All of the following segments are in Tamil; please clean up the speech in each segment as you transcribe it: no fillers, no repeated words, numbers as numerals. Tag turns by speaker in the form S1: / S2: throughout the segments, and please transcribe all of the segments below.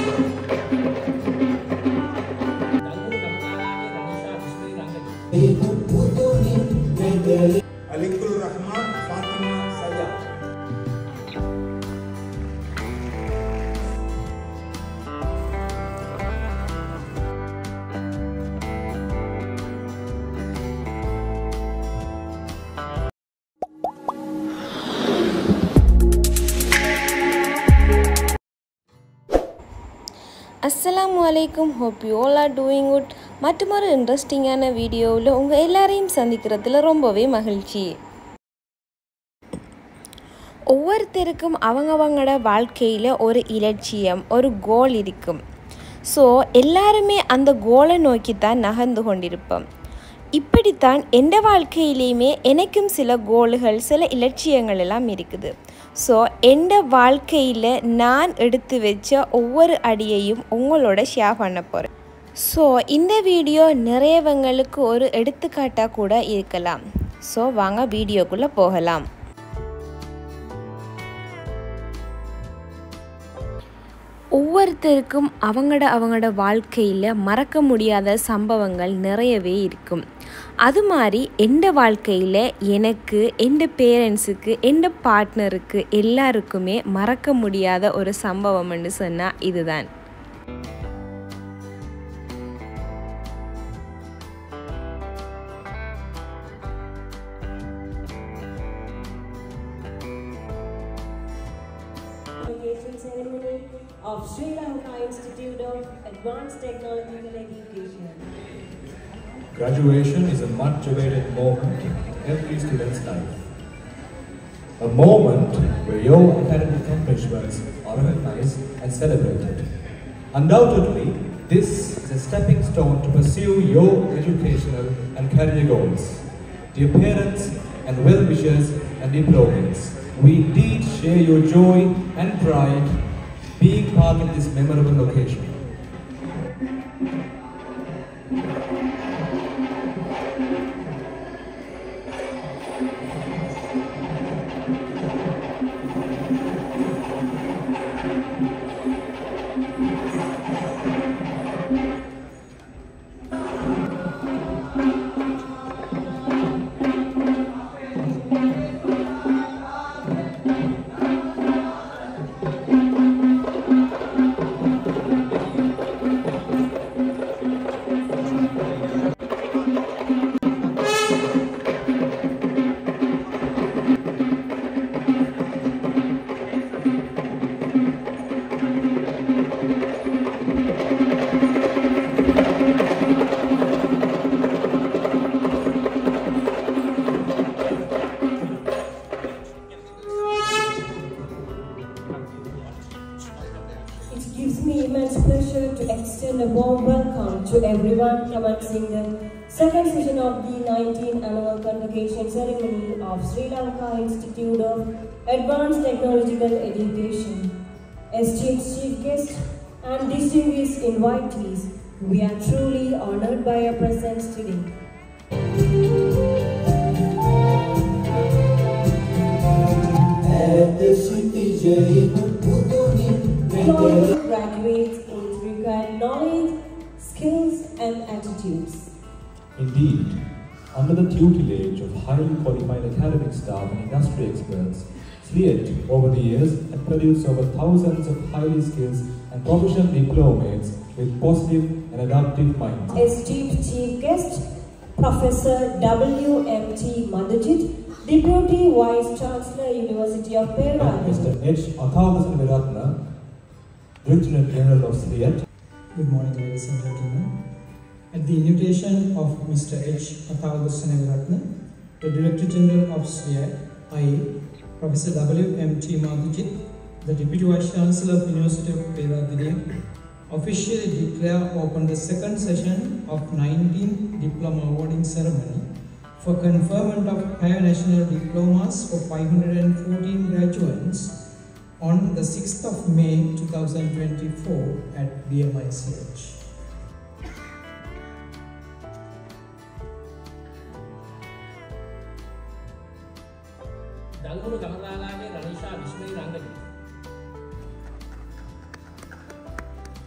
S1: Alikul Rahman Fatima Saya.
S2: Assalamualaikum, hope you all are doing good. மற்றொரு இன்ட்ரெஸ்டிங்கான வீடியோவில் உங்கள் எல்லாரையும் சந்திக்கிறதுல ரொம்பவே மகிழ்ச்சி. ஒவ்வொருத்தருக்கும் அவங்கவங்களோட வாழ்க்கையில் ஒரு இலட்சியம், ஒரு கோல் இருக்கும். ஸோ எல்லாருமே அந்த கோலை நோக்கித்தான் நகர்ந்து கொண்டிருப்போம். இப்படித்தான் எந்த வாழ்க்கையிலையுமே எனக்கும் சில கோல்கள், சில இலட்சியங்கள் எல்லாம் இருக்குது. ஸோ எந்த வாழ்க்கையில் நான் எடுத்து வச்ச ஒவ்வொரு அடியையும் உங்களோட ஷேர் பண்ண போகிறேன். ஸோ இந்த வீடியோ நிறையவங்களுக்கு ஒரு எடுத்துக்காட்டாக கூட இருக்கலாம். ஸோ வாங்க வீடியோக்குள்ளே போகலாம். ஒவ்வொருத்தருக்கும் அவங்களோட வாழ்க்கையில் மறக்க முடியாத சம்பவங்கள் நிறையவே இருக்கும். அது மாதிரி எந்த வாழ்க்கையில் எனக்கு, எந்த பேரண்ட்ஸுக்கு, எந்த பார்ட்னருக்கு எல்லாருக்குமே மறக்க முடியாத ஒரு சம்பவம்னு சொன்னால் இதுதான்.
S3: Ceremony of Sri Lanka Institute of Advanced Technological Education.
S4: Graduation is a much-awaited moment in every student's life. A moment where your academic accomplishments are recognized and celebrated. Undoubtedly, this is a stepping stone to pursue your educational and career goals. Dear parents and well-wishers and diplomats, we indeed share your joy and pride being part of this memorable occasion.
S3: It gives me immense pleasure to extend a warm welcome to everyone commencing the second session of the 19th Annual Convocation Ceremony of Sri Lanka Institute of Advanced Technological Education. Esteemed Chief Guest and distinguished invitees, we are truly honored by your presence today. Graduates in required knowledge, skills and attitudes.
S4: Indeed, under the tutelage of highly qualified academic staff and industry experts, SLIET over the years has produced over thousands of highly skilled and professional diplomats with positive and adaptive minds.
S3: Esteemed Chief Guest, Professor W.M.T. Madhujit, Deputy Vice Chancellor, University of Perak.
S4: Mr. H. Athavdasaneviratne, Director General of SLIET.
S5: Good morning, ladies and gentlemen. At the invitation of Mr. H. Athavdasaneviratne, the Director General of SLIET, I, Professor W.M.T. Madhujit, the Deputy Vice Chancellor of University of Perak, officially declare open the second session of 19th Diploma Awarding Ceremony for conferment of higher national diplomas for 514 graduates on the 6th of May 2024 at BMICH.
S6: දල්ගුණු ගමදාලාගේ රනිෂා විශ්මී Rangani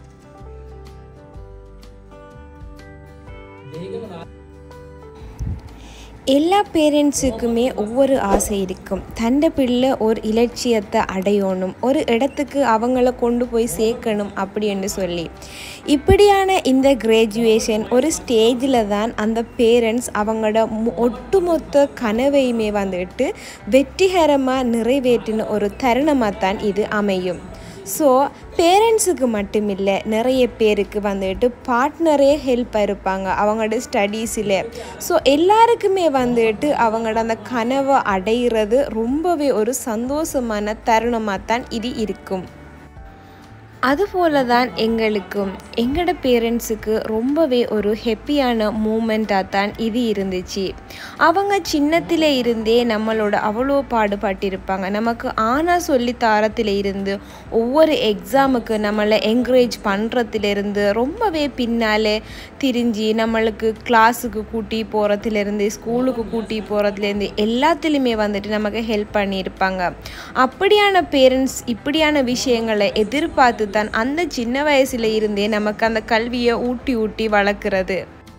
S2: எல்லா பேரண்ட்ஸுக்குமே ஒவ்வொரு ஆசை இருக்கும். தண்டை பிள்ளை ஒரு இலட்சியத்தை அடையணும், ஒரு இடத்துக்கு அவங்கள கொண்டு போய் சேர்க்கணும் அப்படின்னு சொல்லி. இப்படியான இந்த கிராஜுவேஷன் ஒரு ஸ்டேஜில் தான் அந்த பேரண்ட்ஸ் அவங்களோட ஒட்டுமொத்த கனவையுமே வந்துட்டு வெற்றிகரமாக நிறைவேற்றின ஒரு தருணமாக தான் இது அமையும். ஸோ பேரண்ட்ஸுக்கு மட்டுமில்லை, நிறைய பேருக்கு வந்துட்டு பார்ட்னரே ஹெல்ப்பாக இருப்பாங்க அவங்களோட ஸ்டடீஸில். ஸோ எல்லாருக்குமே வந்துட்டு அவங்களோட அந்த கனவை அடைகிறது ரொம்பவே ஒரு சந்தோஷமான தருணமாக தான் இது இருக்கும். அதுபோல தான் எங்களுக்கும் எங்களோட பேரண்ட்ஸுக்கு ரொம்பவே ஒரு ஹாப்பியான மூமெண்ட்டாக தான் இது இருந்துச்சு. அவங்க சின்னத்தில் இருந்தே நம்மளோட அவ்வளோ பாடுபட்டிருப்பாங்க. நமக்கு ஆனால் சொல்லி தாரத்தில் இருந்து ஒவ்வொரு எக்ஸாமுக்கு நம்மளை என்கரேஜ் பண்ணுறதுலேருந்து ரொம்பவே பின்னால் திரிஞ்சு நம்மளுக்கு கிளாஸுக்கு கூட்டி போகிறதுலேருந்து ஸ்கூலுக்கு கூட்டி போகிறதுலேருந்து எல்லாத்துலேயுமே வந்துட்டு நமக்கு ஹெல்ப் பண்ணியிருப்பாங்க. அப்படியான பேரண்ட்ஸ் இப்படியான விஷயங்களை எதிர்பார்த்து தான் அந்த சின்ன வயசுல இருந்தே நமக்கு அந்த கல்வியை ஊட்டி ஊட்டி வளர்க்கிறது.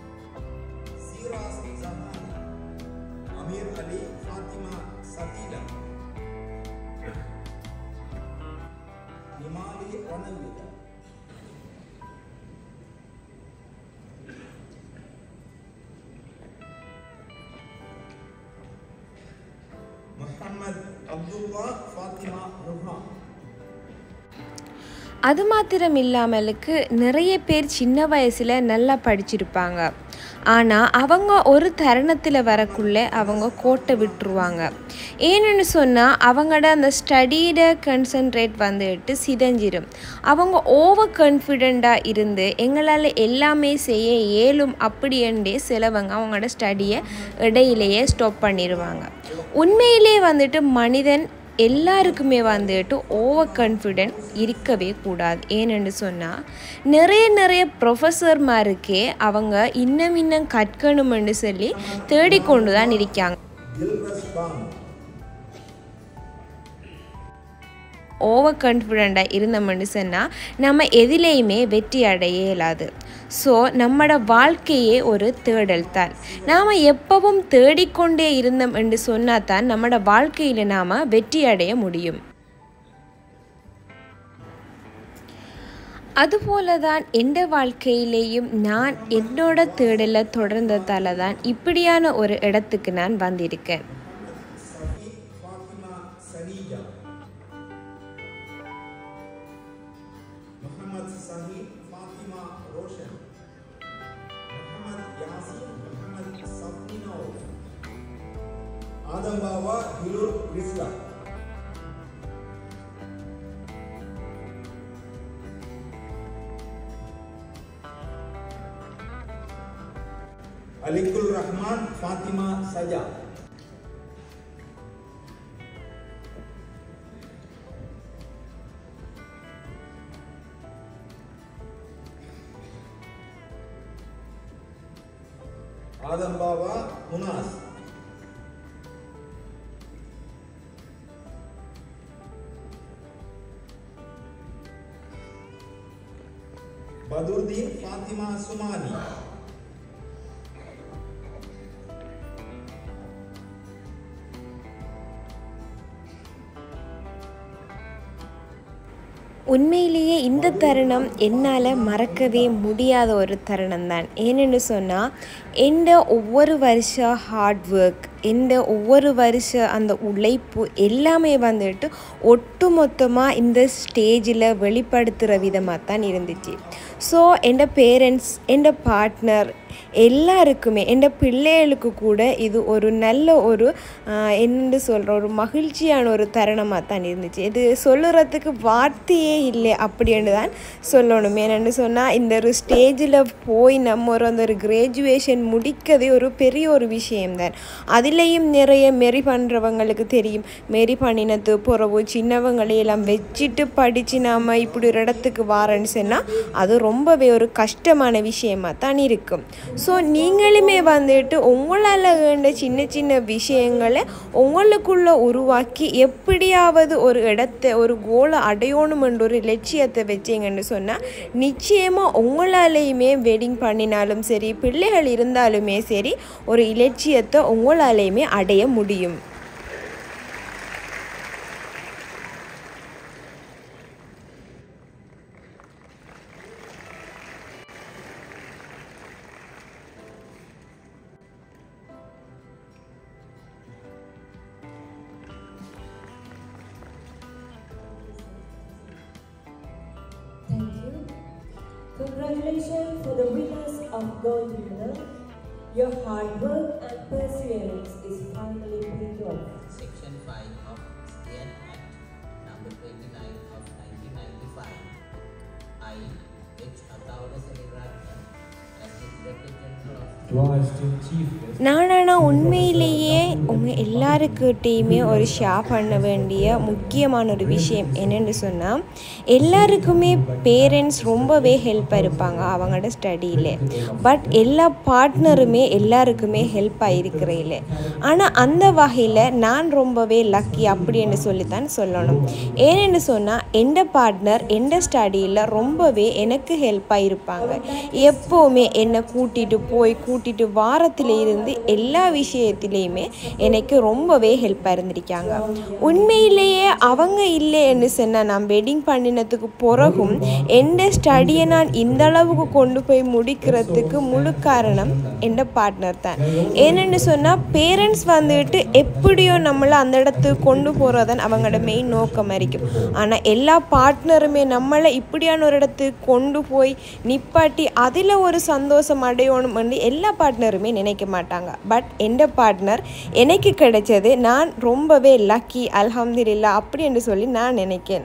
S2: அது மாத்திரம் இல்லாமலுக்கு நிறைய பேர் சின்ன வயசில் நல்லா படிச்சிருப்பாங்க. ஆனால் அவங்க ஒரு தருணத்தில் வரக்குள்ளே அவங்க கோட்டை விட்டுருவாங்க. ஏன்னு சொன்னால் அவங்களோட அந்த ஸ்டடியோட கன்சன்ட்ரேட் வந்துட்டு சிதைஞ்சிடும். அவங்க ஓவர் கான்ஃபிடெண்ட்டாக இருந்து எங்களால் எல்லாமே செய்ய இயலும் அப்படின்டே சிலவங்க அவங்களோட ஸ்டடியை இடையிலேயே ஸ்டாப் பண்ணிடுவாங்க. உண்மையிலே வந்துட்டு மனிதன் எல்லாருக்குமே வந்துட்டு ஓவர் கான்ஃபிடென்ட் இருக்கவே கூடாது. ஏன்னு சொன்னால் நிறைய ப்ரொஃபஸர்மாருக்கே அவங்க இன்னும் கற்கணும்னு சொல்லி தேடிக்கொண்டு தான் இருக்காங்க. ஓவர் கான்ஃபிடெண்ட்டாக இருந்தோம்னு சொன்னால் நம்ம எதிலையுமே வெற்றி அடைய இயலாது. ஸோ நம்மளோட வாழ்க்கையே ஒரு தேடல் தான். நாம் எப்பவும் தேடிக்கொண்டே இருந்தோம் என்று சொன்னால் தான் நம்மளோட வாழ்க்கையில் நாம் வெற்றி அடைய முடியும். அதுபோல தான் எந்த வாழ்க்கையிலேயும் நான் என்னோட தேடலை தொடர்ந்ததால தான் இப்படியான ஒரு இடத்துக்கு நான் வந்திருக்கேன்.
S1: Adambawa Hilur Rizla, Alikul Rahman Fatima Saja, Adambawa Munas, Badurdin Fatima Sumani,
S2: உண்மையிலேயே இந்த தருணம் என்னால் மறக்கவே முடியாத ஒரு தருணம் தான். ஏன்னு சொன்னால் எந்த ஒவ்வொரு வருஷம் ஹார்ட் ஒர்க், எந்த ஒவ்வொரு வருஷம் அந்த உழைப்பு எல்லாமே வந்துட்டு ஒட்டு மொத்தமாக இந்த ஸ்டேஜில் வெளிப்படுத்துகிற விதமாக தான் இருந்துச்சு. ஸோ என் பேரண்ட்ஸ், என் பார்ட்னர் எல்லாருக்குமே, என் பிள்ளைகளுக்கு கூட இது ஒரு நல்ல ஒரு என்ன சொல்கிற ஒரு மகிழ்ச்சியான ஒரு தருணமாக தான் இருந்துச்சு. இது சொல்லுறதுக்கு வார்த்தையே இல்லை அப்படின்னு தான் சொல்லணும். ஏன்னு சொன்னால் இந்த ஒரு ஸ்டேஜில் போய் நம்ம அந்த ஒரு கிராஜுவேஷன் முடிக்கவே ஒரு பெரிய ஒரு விஷயம்தான். அதுலேயும் நிறைய மெரி பண்ணுறவங்களுக்கு தெரியும், மெரி பண்ணினது பிறகு சின்னவங்களையெல்லாம் வச்சுட்டு படித்து நாம் இப்படி ஒரு இடத்துக்கு வாரன்னு சொன்னால் அது ரொம்பவே ஒரு கஷ்டமான விஷயமாக தான் இருக்கும். ஸோ நீங்களுமே வந்துட்டு உங்களால் வேண்ட சின்ன சின்ன விஷயங்களை உங்களுக்குள்ளே உருவாக்கி எப்படியாவது ஒரு இடத்த ஒரு கோலை அடையணுமென்ற ஒரு லட்சியத்தை வச்சிங்கன்னு சொன்னால் நிச்சயமாக உங்களாலேயுமே வெட்டிங் பண்ணினாலும் சரி, பிள்ளைகள் இருந்தாலுமே சரி, ஒரு இலட்சியத்தை உங்களாலேயுமே அடைய முடியும்.
S3: Thank you. Congratulations for the winners of gold medal. Your hard work and perseverance is finally paid off.
S6: Section 5 of Indian Act number 29 of 1995. I, H. Athavada Senivaratne, as the Director General of
S4: To our esteemed Chief Guest,
S2: நானா உண்மையிலேயே உங்கள் எல்லாருக்கிட்டேயுமே ஒரு ஷேர் பண்ண வேண்டிய முக்கியமான ஒரு விஷயம் என்னென்னு சொன்னால், எல்லாருக்குமே பேரண்ட்ஸ் ரொம்பவே ஹெல்ப்பாக இருப்பாங்க அவங்களோட ஸ்டடியில். பட் எல்லா பார்ட்னருமே எல்லாருக்குமே ஹெல்ப்பாக இருக்கிறதில்ல. ஆனால் அந்த வகையில் நான் ரொம்பவே லக்கி அப்படின்னு சொல்லித்தான் சொல்லணும். ஏன்னு சொன்னால் எந்த பார்ட்னர் எந்த ஸ்டடியில் ரொம்பவே எனக்கு ஹெல்ப்பாக இருப்பாங்க. எப்போவுமே என்னை கூட்டிகிட்டு வாரத்தில் இருந்து எல்லா விஷயத்திலையுமே எனக்கு ரொம்பவே ஹெல்ப்பாக இருந்திருக்காங்க. உண்மையிலேயே அவங்க இல்லைன்னு சொன்னால் நான் வெட்டிங் பண்ணினதுக்கு பிறகும் எந்த ஸ்டடியை நான் இந்த அளவுக்கு கொண்டு போய் முடிக்கிறதுக்கு முழு காரணம் எந்த பார்ட்னர் தான். ஏன்னு சொன்னால் பேரண்ட்ஸ் வந்துட்டு எப்படியோ நம்மளை அந்த இடத்துக்கு கொண்டு போகிறதான் அவங்களோட மெயின் நோக்கம் இருக்கும். ஆனால் எல்லா பார்ட்னருமே நம்மளை இப்படியான ஒரு இடத்துக்கு கொண்டு போய் நிப்பாட்டி அதில் ஒரு சந்தோஷம் அடையணும் என்று எல்லா பார்ட்னருமே நினைக்க மாட்டாங்க. பட் எந்த பார்ட்னர் எனக்கு கிடைச்சது நான் ரொம்பவே லக்கி, அல்ஹம்துலில்லாஹ் அப்படி என்று சொல்லி நான் நினைக்கிறேன்.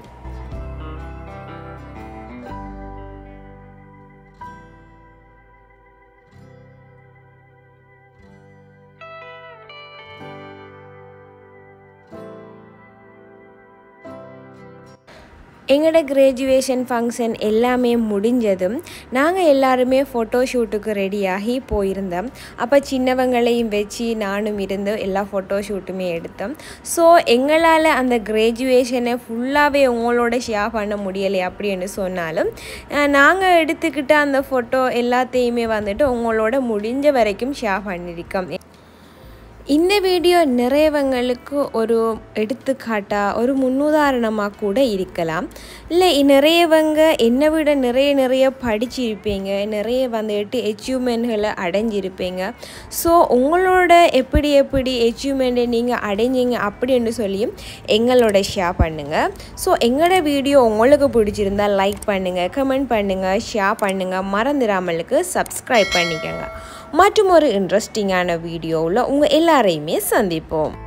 S2: எங்களோட கிராஜுவேஷன் ஃபங்க்ஷன் எல்லாமே முடிஞ்சதும் நாங்கள் எல்லாருமே ஃபோட்டோ ஷூட்டுக்கு ரெடியாகி போயிருந்தோம். அப்போ சின்னவங்களையும் வச்சு நானும் இருந்து எல்லா ஃபோட்டோ ஷூட்டுமே எடுத்தோம். ஸோ எங்களால் அந்த கிராஜுவேஷனை ஃபுல்லாகவே உங்களோட ஷேர் பண்ண முடியலை அப்படின்னு சொன்னாலும் நாங்கள் எடுத்துக்கிட்ட அந்த ஃபோட்டோ எல்லாத்தையுமே வந்துட்டு உங்களோட முடிஞ்ச வரைக்கும் ஷேர் பண்ணியிருக்கோம். இந்த வீடியோ நிறையவங்களுக்கு ஒரு எடுத்துக்காட்டாக ஒரு முன்னுதாரணமாக கூட இருக்கலாம். இல்லை நிறையவங்க என்னை விட நிறைய படிச்சிருப்பீங்க, நிறைய வந்துட்டு அச்சீவ்மெண்ட்களை அடைஞ்சிருப்பீங்க. ஸோ உங்களோட எப்படி அச்சீவ்மெண்ட்டை நீங்கள் அடைஞ்சிங்க அப்படின்னு சொல்லியும் எங்களோட ஷேர் பண்ணுங்கள். ஸோ எங்களோட வீடியோ உங்களுக்கு பிடிச்சிருந்தால் லைக் பண்ணுங்கள், கமெண்ட் பண்ணுங்கள், ஷேர் பண்ணுங்கள், மறந்துடாமலுக்கு சப்ஸ்கிரைப் பண்ணிக்கோங்க. மற்றும் ஒரு இன்ட்ரெஸ்டிங்கான வீடியோவில் உங்கள் எல்லாரையுமே சந்திப்போம்.